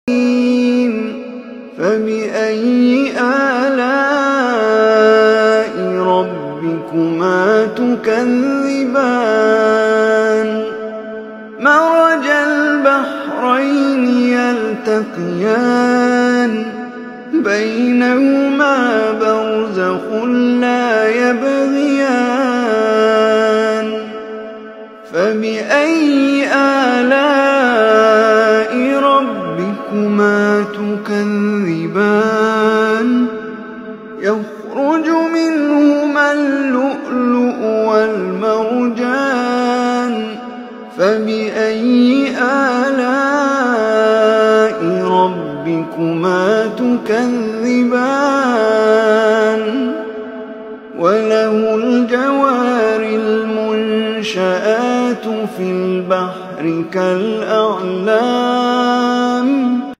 فبأي آلاء ربكما تكذبان مرج البحرين يلتقيان بينهما برزخ لا يبغيان فبأي آلاء ربكما تكذبان يخرج منهما اللؤلؤ والمرجان فبأي آلاء ربكما تكذبان وله الجوار المنشآت في البحر كالأعلام